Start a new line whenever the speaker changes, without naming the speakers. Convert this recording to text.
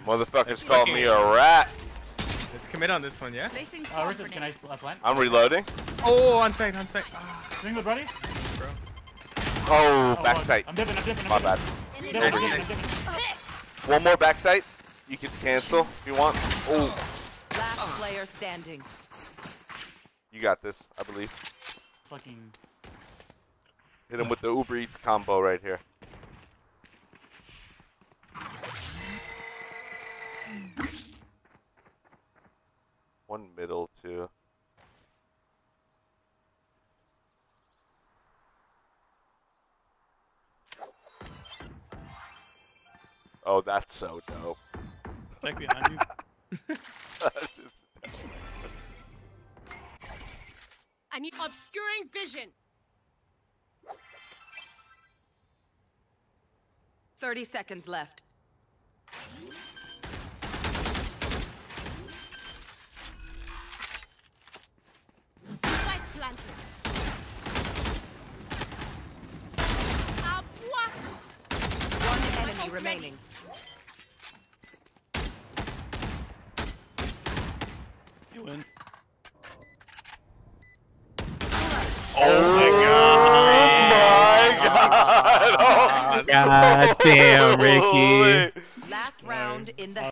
Motherfuckers called me a rat.
Let's commit on this one, yeah?
Richard, can I plant?
I'm reloading.
Oh, on site.
Swing with ready?
Bro.
Oh, backside.
I'm dipping.
My bad. One more backside. You can cancel if you want. Oh.
Last player standing.
You got this, I believe.
Fucking.
Hit him with the Uber Eats combo right here. One middle, too. Oh, that's so dope.
Like behind you.
That's just dope.
I need obscuring vision. 30 seconds left. Spike planted. One enemy remaining.
You win.
Oh my god!
God damn, Ricky.
Last round in the